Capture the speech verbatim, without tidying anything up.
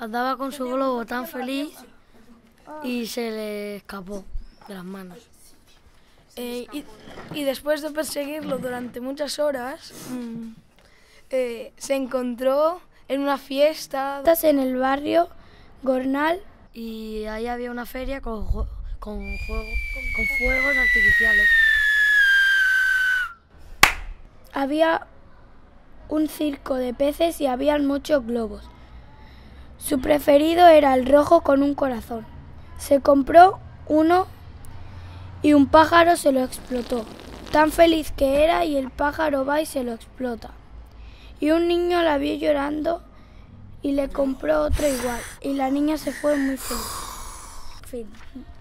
andaba con su globo tan feliz y se le escapó de las manos. Eh, y, y después de perseguirlo durante muchas horas, mmm, eh, se encontró en una fiesta en el barrio Gornal y ahí había una feria con, con, juego, con fuegos artificiales. Había un circo de peces y había muchos globos. Su preferido era el rojo con un corazón. Se compró uno y un pájaro se lo explotó. Tan feliz que era y el pájaro va y se lo explota. Y un niño la vio llorando y le compró otro igual. Y la niña se fue muy feliz. Fin.